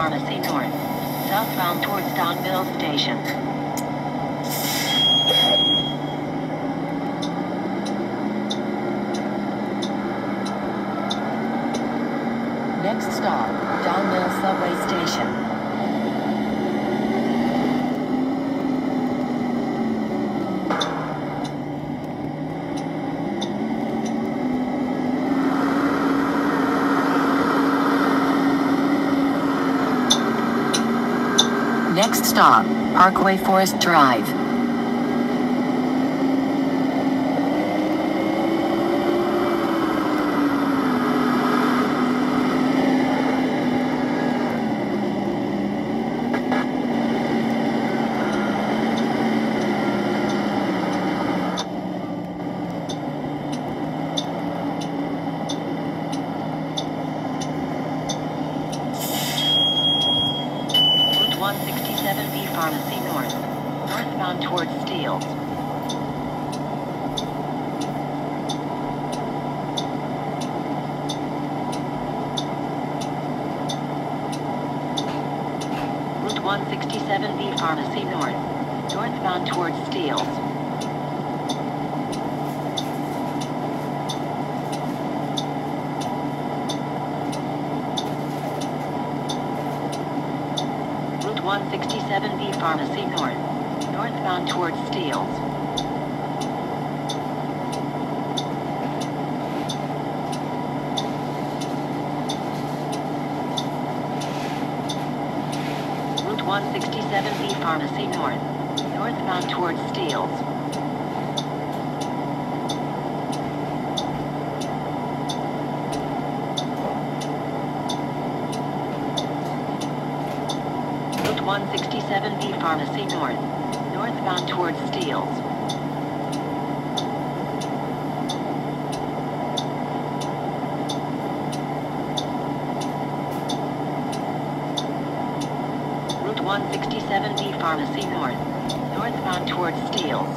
Pharmacy North. Southbound towards Don Mills Station. Next stop, Don Mills Subway Station. Next stop, Parkway Forest Drive. Route 167B Pharmacy North. Northbound towards Steeles. Route 167B Pharmacy North. Northbound towards Steeles. Route 167B Pharmacy North. Northbound towards Steeles. Route 167B Pharmacy North. Northbound towards Steeles. Route 167B Pharmacy North. Northbound towards Steeles. Route 167B Pharmacy North. Northbound towards Steeles.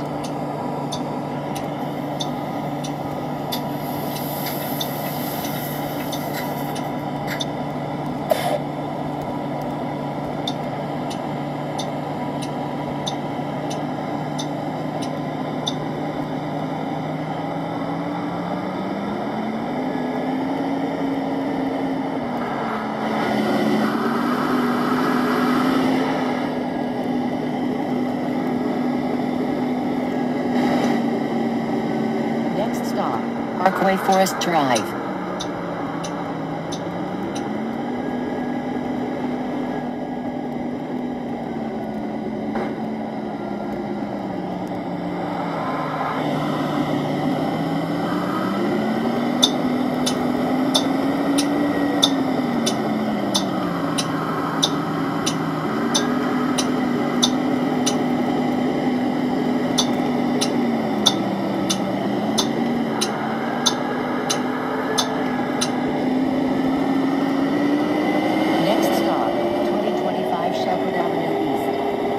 Next stop, Parkway Forest Drive. Next stop, 2025 Shepherd Avenue East.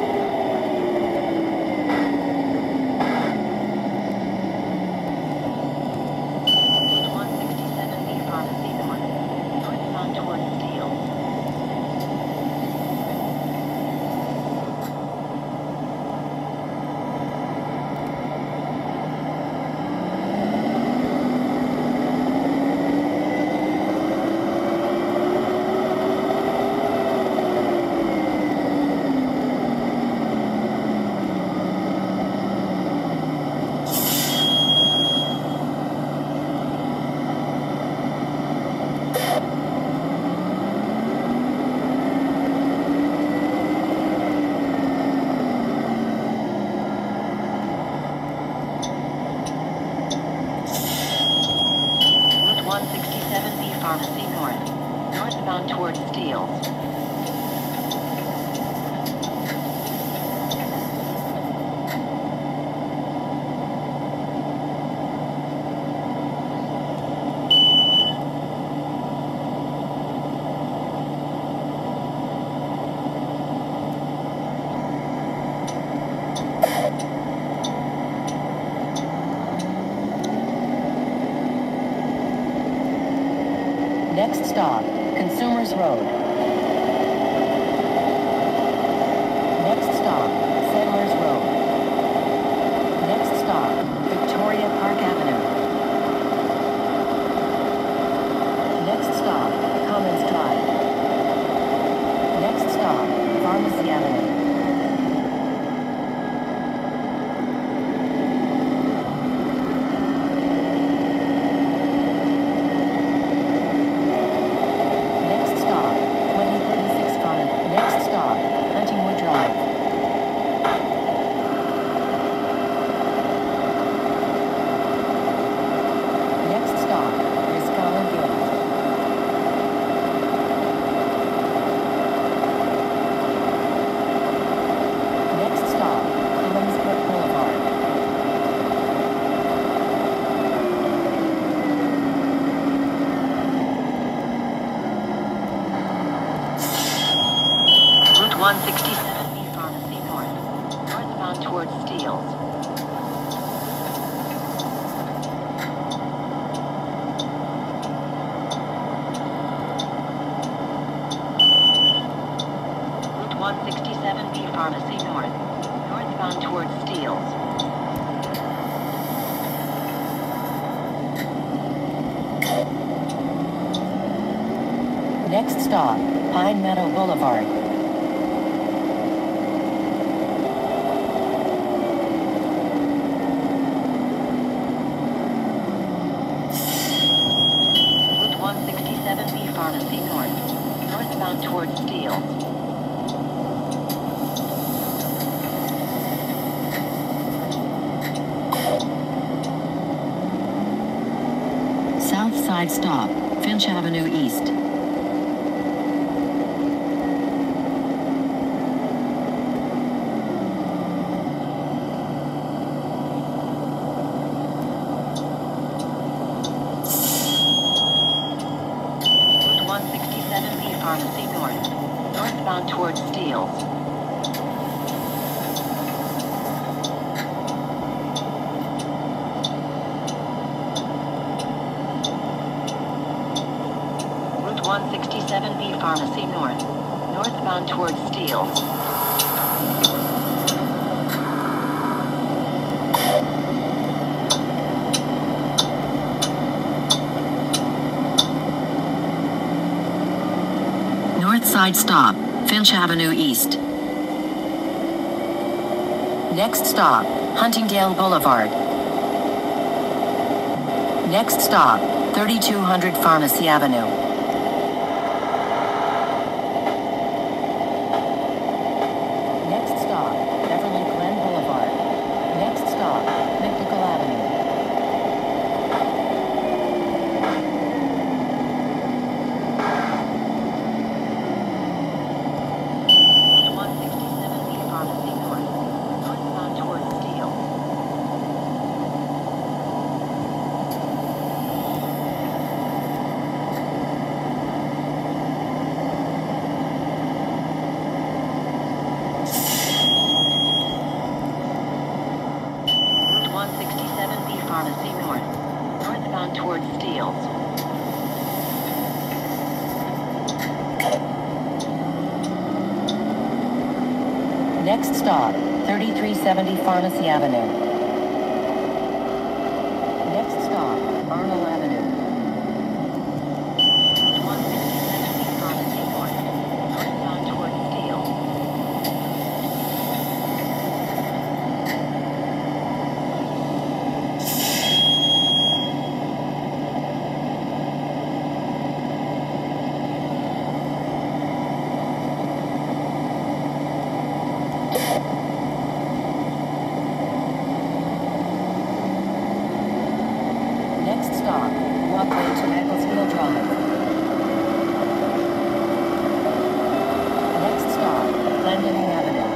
Route 167B Pharmacy North. Northbound towards Steeles. Route 167B Pharmacy North. Northbound towards Steeles. Next stop, Consumers Road. northbound towards Steeles. Route 167B Pharmacy North, northbound towards Steeles. Next stop, Pine Meadow Boulevard. Route 167B Pharmacy North, northbound towards Steeles. South side stop, Finch Avenue East. Pharmacy North, northbound towards Steeles. Route 167B Pharmacy North, northbound towards Steeles. North side stop, Finch Avenue East. Next stop, Huntingdale Boulevard. Next stop, 3200 Pharmacy Avenue. Next stop, Beverly Glen Boulevard. Next stop, McNichol Avenue. Pharmacy North, northbound towards Steeles. Next stop, 3370 Pharmacy Avenue. Next stop, Arnold Avenue. 167 Pharmacy North, northbound towards Steeles. Next stop, walkway to Macclesfield Drive. Next stop, Glendinning Avenue.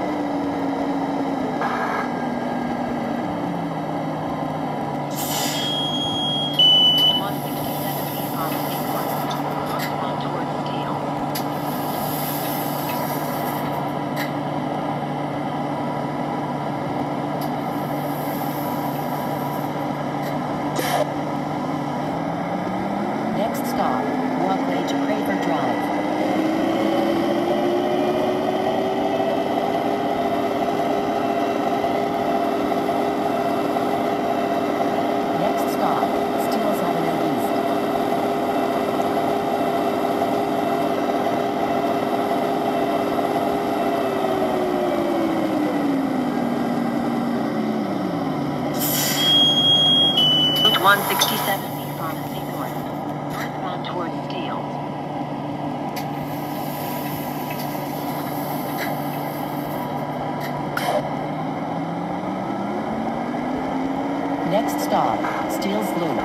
Next stop, walkway to Craver Drive. Next stop, Steeles Avenue East. Route 167. Pharmacy North, northbound towards Steeles. Next stop, Steeles Loop.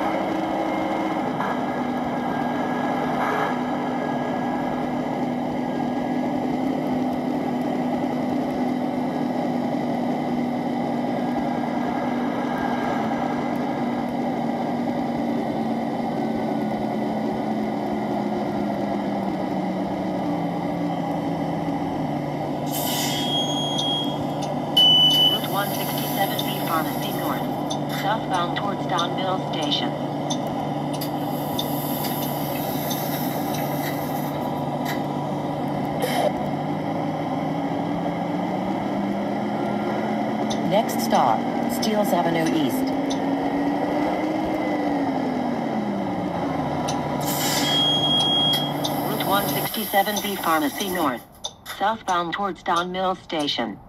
Pharmacy North. Southbound towards Don Mills Station. Next stop, Steeles Avenue East. Route 167B Pharmacy North. Southbound towards Don Mills Station.